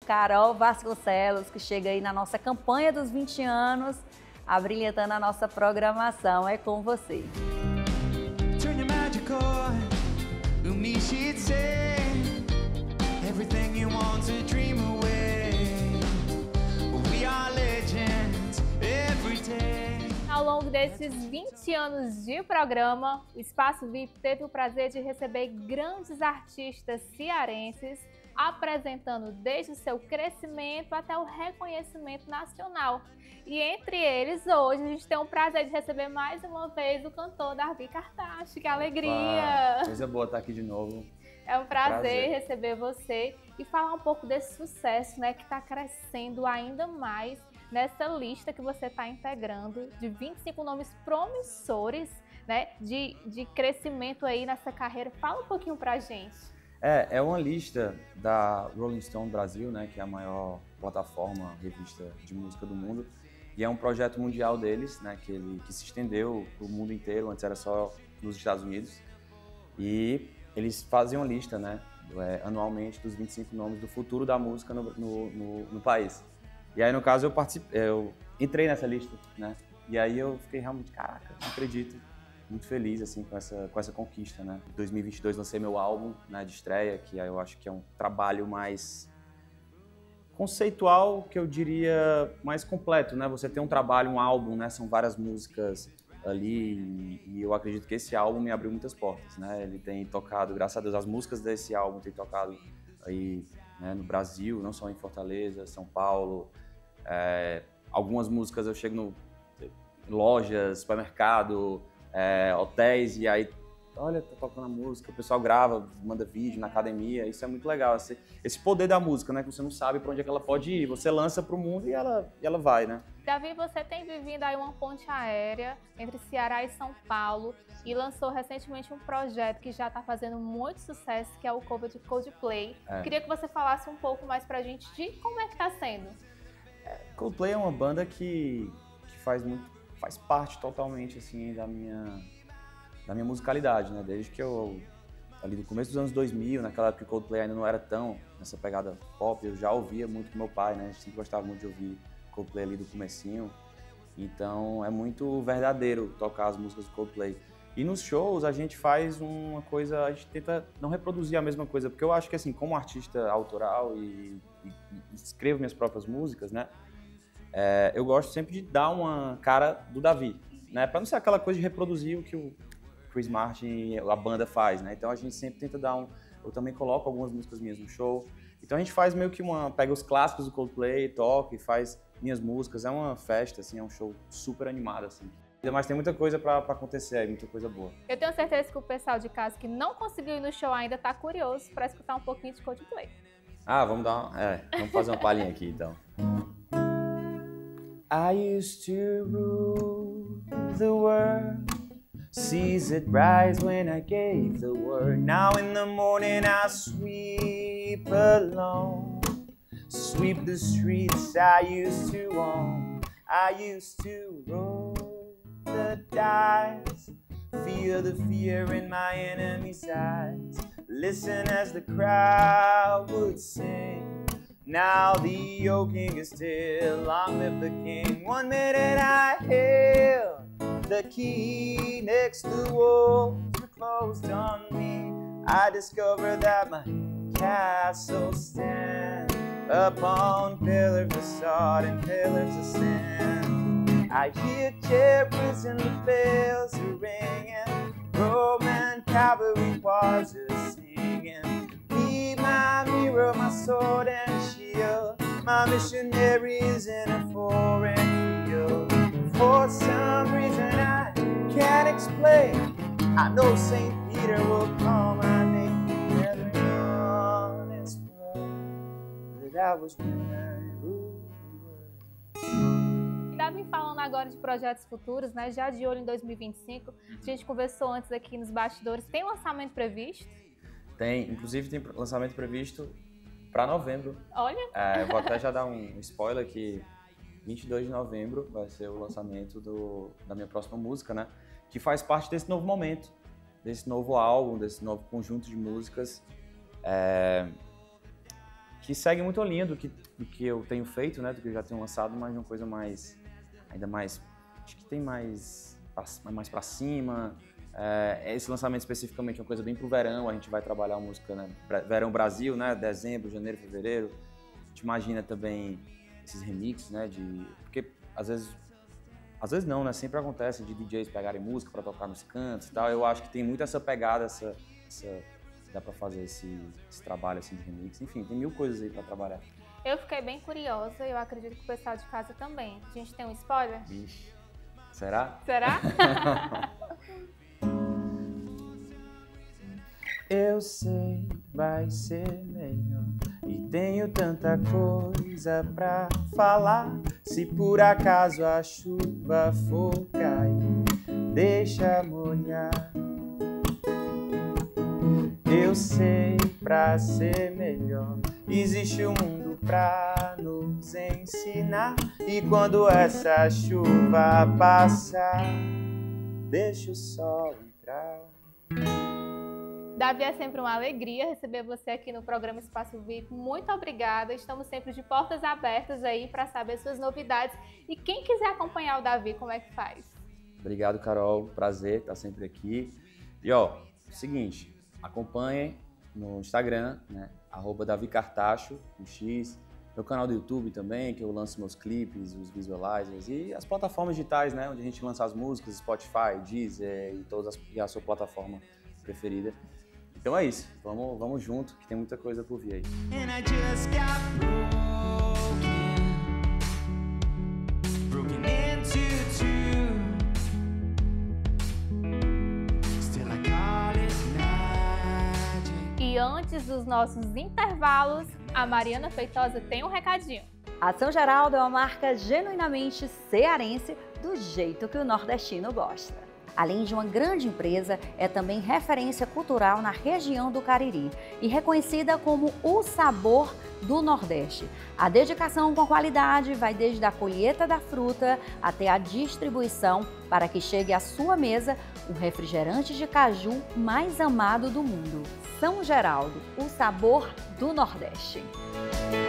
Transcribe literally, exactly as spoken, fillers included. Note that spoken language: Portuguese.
Carol Vasconcelos, que chega aí na nossa campanha dos vinte anos, abrilhantando a nossa programação. É com você. Turn your magic on, me she'd say everything you want to dream away. We are legends every day. Ao longo desses vinte anos de programa, o Espaço V I P teve o prazer de receber grandes artistas cearenses, apresentando desde o seu crescimento até o reconhecimento nacional. E entre eles, hoje, a gente tem o prazer de receber mais uma vez o cantor Davi Cartacho. Que alegria! Ah, coisa boa estar aqui de novo. É um prazer, prazer receber você e falar um pouco desse sucesso, né, que está crescendo ainda mais nessa lista que você está integrando de vinte e cinco nomes promissores, né, de, de crescimento aí nessa carreira. Fala um pouquinho pra gente. É, é uma lista da Rolling Stone Brasil, né, que é a maior plataforma, revista de música do mundo. E é um projeto mundial deles, né, que, ele, que se estendeu para o mundo inteiro, antes era só nos Estados Unidos. E eles fazem uma lista, né, é, anualmente dos vinte e cinco nomes do futuro da música no, no, no, no país. E aí, no caso, eu, participei, eu entrei nessa lista, né, e aí eu fiquei realmente, caraca, não acredito. Muito feliz assim com essa com essa conquista, né? Em dois mil e vinte e dois lancei meu álbum, né, de estreia, que eu acho que é um trabalho mais conceitual, que eu diria mais completo, né? Você tem um trabalho, um álbum, né? São várias músicas ali e eu acredito que esse álbum me abriu muitas portas, né? Ele tem tocado, graças a Deus, as músicas desse álbum têm tocado aí, né, no Brasil, não só em Fortaleza, São Paulo. É, algumas músicas eu chego no em lojas, supermercado, É, hotéis, e aí, olha, tá tocando a música, o pessoal grava, manda vídeo na academia, isso é muito legal, esse, esse poder da música, né, que você não sabe pra onde é que ela pode ir, você lança pro mundo e ela, e ela vai, né. Davi, você tem vivido aí uma ponte aérea entre Ceará e São Paulo e lançou recentemente um projeto que já tá fazendo muito sucesso, que é o cover de Coldplay. É. Queria que você falasse um pouco mais pra gente de como é que tá sendo. É, Coldplay é uma banda que, que faz muito faz parte totalmente, assim, da minha, da minha musicalidade, né? Desde que eu, ali no começo dos anos dois mil, naquela época que o Coldplay ainda não era tão nessa pegada pop, eu já ouvia muito com meu pai, né? A gente sempre gostava muito de ouvir Coldplay ali do comecinho. Então, é muito verdadeiro tocar as músicas do Coldplay. E nos shows, a gente faz uma coisa, a gente tenta não reproduzir a mesma coisa, porque eu acho que, assim, como artista autoral e, e, e escrevo minhas próprias músicas, né? É, eu gosto sempre de dar uma cara do Davi, né? Pra não ser aquela coisa de reproduzir o que o Chris Martin, a banda faz, né? Então a gente sempre tenta dar um... Eu também coloco algumas músicas minhas no show. Então a gente faz meio que uma... Pega os clássicos do Coldplay, toca e faz minhas músicas. É uma festa, assim, é um show super animado, assim. Mas tem muita coisa pra, pra acontecer aí, muita coisa boa. Eu tenho certeza que o pessoal de casa que não conseguiu ir no show ainda tá curioso pra escutar um pouquinho de Coldplay. Ah, vamos dar uma... É, vamos fazer uma palhinha aqui, então. I used to rule the world, seas it rise when I gave the word. Now in the morning I sweep alone, sweep the streets I used to own. I used to roll the dice, feel the fear in my enemy's eyes, listen as the crowd would sing. Now the old king is still, long live the king. One minute I held the key, next the walls were closed on me. I discovered that my castle stands upon pillars of salt and pillars of sand. I hear chariots and the bells are ringing, Roman cavalry choirs are singing. Be my mirror, my sword and shield, my missionaries in a foreign field. For some reason I can't explain, I know Saint Peter will call my name. Never on his blood, that was when I ruled the world. Davi, falando agora de projetos futuros, né? Já de olho em dois mil e vinte e cinco, a gente conversou antes aqui nos bastidores. Tem lançamento previsto? Tem, inclusive tem lançamento previsto para novembro. Olha! É, eu vou até já dar um spoiler que vinte e dois de novembro vai ser o lançamento do, da minha próxima música, né? Que faz parte desse novo momento, desse novo álbum, desse novo conjunto de músicas. É, que segue muito a linha do que, do que eu tenho feito, né, do que eu já tenho lançado, mas uma coisa mais, ainda mais, acho que tem mais, mais pra cima. É, esse lançamento especificamente é uma coisa bem pro verão, a gente vai trabalhar a música, né, Verão Brasil, né, dezembro, janeiro, fevereiro. A gente imagina também esses remixes, né, de, porque às vezes, às vezes não, né, sempre acontece de D Js pegarem música para tocar nos cantos e tal. Eu acho que tem muito essa pegada, essa, essa dá para fazer esse, esse trabalho assim de remix. Enfim, tem mil coisas aí para trabalhar. Eu fiquei bem curiosa e eu acredito que o pessoal de casa também. A gente tem um spoiler? Vixe, será? Será? Eu sei, vai ser melhor. E tenho tanta coisa pra falar. Se por acaso a chuva for cair, deixa molhar. Eu sei, pra ser melhor, existe um mundo pra nos ensinar. E quando essa chuva passar, deixa o sol entrar. Davi, é sempre uma alegria receber você aqui no programa Espaço V I P. Muito obrigada. Estamos sempre de portas abertas aí para saber suas novidades. E quem quiser acompanhar o Davi, como é que faz? Obrigado, Carol. Prazer estar sempre aqui. E ó, seguinte, acompanhem no Instagram, né? arroba Davi Cartacho, com X. Meu canal do YouTube também, que eu lanço meus clipes, os visualizers e as plataformas digitais, né? Onde a gente lança as músicas, Spotify, Deezer e todas as, e a sua plataforma preferida. Então é isso, vamos, vamos junto, que tem muita coisa por vir aí. And I just got broken, broken into two. Still I call it magic. E antes dos nossos intervalos, a Mariana Feitosa tem um recadinho. A São Geraldo é uma marca genuinamente cearense, do jeito que o nordestino gosta. Além de uma grande empresa, é também referência cultural na região do Cariri e reconhecida como o sabor do Nordeste. A dedicação com a qualidade vai desde a colheita da fruta até a distribuição para que chegue à sua mesa o refrigerante de caju mais amado do mundo. São Geraldo, o sabor do Nordeste.